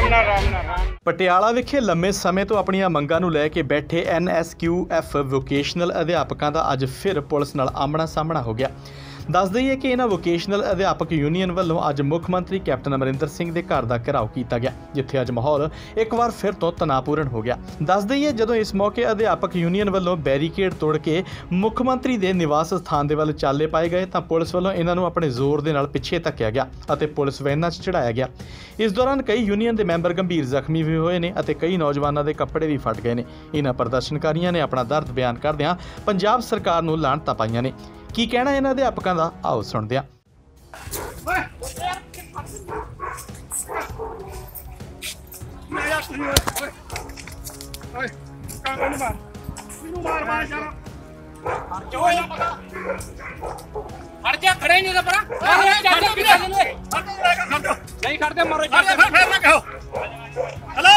ਪਟਿਆਲਾ ਵਿਖੇ ਲੰਮੇ ਸਮੇਂ ਤੋਂ ਆਪਣੀਆਂ ਮੰਗਾਂ ਨੂੰ ਲੈ ਕੇ ਬੈਠੇ NSQF ਵੋਕੇਸ਼ਨਲ ਅਧਿਆਪਕਾਂ ਦਾ ਅੱਜ ਫਿਰ ਪੁਲਿਸ ਨਾਲ ਆਮਣਾ ਸਾਹਮਣਾ ਹੋ ਗਿਆ। ਦੱਸ ਦਈਏ ਕਿ ਇਹਨਾਂ ਵੋਕੇਸ਼ਨਲ ਅਧਿਆਪਕ ਯੂਨੀਅਨ ਵੱਲੋਂ ਅੱਜ ਮੁੱਖ ਮੰਤਰੀ ਕੈਪਟਨ ਅਮਰਿੰਦਰ ਸਿੰਘ ਦੇ ਘਰ ਦਾ ਘਿਰਾਓ ਕੀਤਾ ਗਿਆ, ਜਿੱਥੇ ਅੱਜ ਮਾਹੌਲ ਇੱਕ ਵਾਰ ਫਿਰ ਤੋਂ ਤਣਾਅਪੂਰਨ ਹੋ ਗਿਆ। ਦੱਸ ਦਈਏ ਜਦੋਂ ਇਸ ਮੌਕੇ ਅਧਿਆਪਕ ਯੂਨੀਅਨ ਵੱਲੋਂ ਬੈਰੀਕੇਡ ਤੋੜ ਕੇ ਮੁੱਖ ਮੰਤਰੀ ਦੇ ਨਿਵਾਸ ਸਥਾਨ ਦੇ ਵੱਲ ਚਾਲੇ ਪਾਏ ਗਏ ਤਾਂ ਪੁਲਿਸ ਵੱਲੋਂ ਇਹਨਾਂ ਨੂੰ ਆਪਣੇ ਜ਼ੋਰ ਦੇ ਨਾਲ ਪਿੱਛੇ ਧੱਕਿਆ ਗਿਆ ਅਤੇ ਪੁਲਿਸ ਵੈਨਾਂ 'ਚ ਚੜਾਇਆ ਗਿਆ। ਇਸ ਦੌਰਾਨ ਕਈ ਯੂਨੀਅਨ ਦੇ ਮੈਂਬਰ ਗੰਭੀਰ ਜ਼ਖਮੀ ਵੀ ਹੋਏ ਨੇ ਅਤੇ ਕਈ ਨੌਜਵਾਨਾਂ ਦੇ ਕੱਪੜੇ ਵੀ ਫਟ ਗਏ ਨੇ। ਇਹਨਾਂ ਪ੍ਰਦਰਸ਼ਨਕਾਰੀਆਂ ਨੇ ਆਪਣਾ ਦਰਦ ਬਿਆਨ ਕਰਦਿਆਂ ਪੰਜਾਬ ਸਰਕਾਰ ਨੂੰ ਲਾਹਨਤਾਂ ਪਾਈਆਂ ਨੇ। ਕੀ ਕਹਿਣਾ ਇਹਨਾਂ ਅਧਿਆਪਕਾਂ ਦਾ, ਆਓ ਸੁਣਦੇ ਹਾਂ। खड़े नहीं नहीं खड़ते मारो हेलो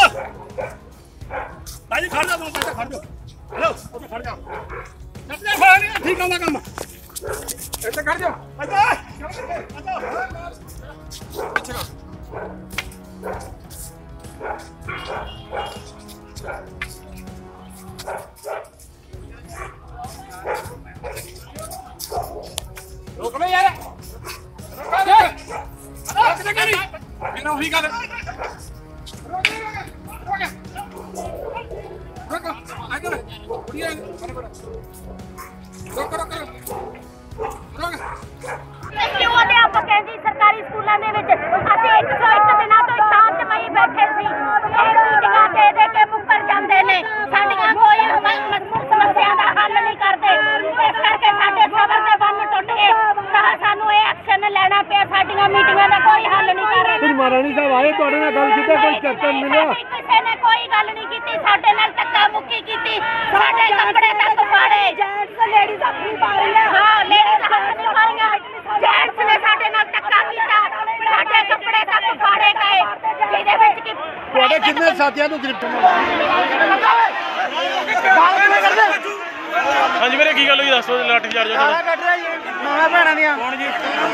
भाई खड़ जाओ खड़ जाओ हेलो खड़ जाओ ठीक है काम ऐसे खड़ जाओ अच्छा रोक लो यार रोक दे करी बिना वही गल रोक आगे बढ़िया रोक रोक रोक क्यों अध्यापक है जी सरकारी स्कूलों ਦੇ ਵਿੱਚ ਅਸੀਂ 101 ਦਿਨਾਂ ਤੋਂ ਸ਼ਾਂਤਮਈ ਬੈਠੇ ਸੀ। ਇਹ ਮੀਟਿੰਗਾਂ ਦੇ ਕੇ ਮੁੱਕਰ ਜਾਂਦੇ ਨੇ, ਸਾਡੀਆਂ ਕੋਈ ਸਮੱਸਿਆ ਦਾ ਹੱਲ ਨਹੀਂ ਕਰਦੇ। ਇਸ ਕਰਕੇ ਸਾਡੇ ਸਬਰ ਦੇ ਬੰਨ ਟੁੱਟ ਗਏ ਤਾਂ ਸਾਨੂੰ ਇਹ ਐਕਸ਼ਨ ਲੈਣਾ ਪਿਆ। ਸਾਡੀਆਂ ਮੀਟਿੰਗਾਂ ਦਾ ਕੋਈ ਹੱਲ ਨਹੀਂ ਕਰ ਰਹੇ। ਮਹਾਰਾਣੀ ਸਾਹਿਬ ਆਏ ਤੁਹਾਡੇ ਨਾਲ ਗੱਲ ਕੀਤੀ, ਕੋਈ ਚੱਕਰ ਮਿਲਿਆ? ਕਿਸੇ ਨੇ ਕੋਈ ਗੱਲ ਨਹੀਂ ਕੀਤੀ, ਸਾਡੇ ਨਾਲ ਧੱਕਾ ਮੁੱਕੀ ਕੀਤੀ, ਸਾਡੇ ਕੱਪੜੇ ਤੱਕ ਫਾੜੇ। ਜੈਂਟਸ ਲੇਡੀਜ਼ ਆਪਣੀ ਪਾ ਰਹੀਆਂ, ਹਾਂ ਲੇਡੀਜ਼ ਆਪਣੀ ਪਾ ਰਹੀਆਂ, ਜੈਂਟਸ ਨੇ ਸਾਡੇ ਨਾਲ ਧੱਕਾ ਕੀਤਾ, ਸਾਡੇ ਕੱਪੜੇ ਤੱਕ ਫਾੜੇ ਗਏ। ਜਿਹਦੇ ਵਿੱਚ ਕਿ ਤੁਹਾਡੇ ਕਿੰਨੇ ਸਾਥੀਆਂ ਨੂੰ ਗ੍ਰਿਫਤਾਰ ਹਾਂਜੀ ਵੀਰੇ ਕੀ ਗੱਲ ਹੋਈ ਦੱਸੋ। ਲਾਠੀ ਚਾਰਜ ਮਾਂ ਭੈਣਾਂ ਦੀਆਂ ਕੌਣ ਜੀ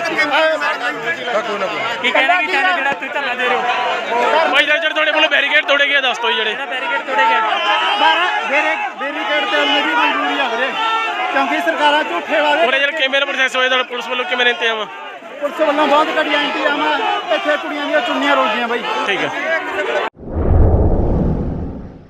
ਕੀ ਕਹਿਣਾ ਕੀ ਚਾਹਨਾ ਜਿਹੜਾ ਤੁਸੀਂ ਧਰਨਾ ਦੇ ਰਹੇ ਹੋ? ਭਾਈ ਜਿਹੜੇ ਤੁਹਾਡੇ ਵੱਲੋਂ ਬੈਰੀਕੇਡ ਤੋੜੇ ਗਏ ਦੱਸ ਦਿਓ ਜੀ। ਜਿਹੜੇ ਬੈਰੀਕੇਡ ਤੋੜੇ ਗਏ ਬੈਰੀਕੇਡ ਤੇ ਮੇਰੀ ਮਨਜ਼ੂਰੀ ਆ ਵੀਰੇ, ਕਿਉਂਕਿ ਸਰਕਾਰਾਂ ਝੂਠੇ ਵਾਅਦੇ। ਉਹਦੇ ਜਿਹੜੇ ਕਿਵੇਂ ਪ੍ਰੋਸੈਸ ਹੋਏ ਤੁਹਾਡੇ ਪੁਲਿਸ ਵੱਲੋਂ ਕਿਵੇਂ ਇੰਤਜ਼ਾਮ? ਪੁਲਿਸ ਵੱਲੋਂ ਬਹੁਤ ਘਟੀਆ ਇੰਤਜ਼ਾਮ ਆ। ਇੱਥੇ ਕੁੜੀਆਂ ਦੀਆਂ ਚੁੰਨੀਆਂ ਰੋਲਦੀਆਂ ਬਾਈ। ਠੀਕ ਹੈ।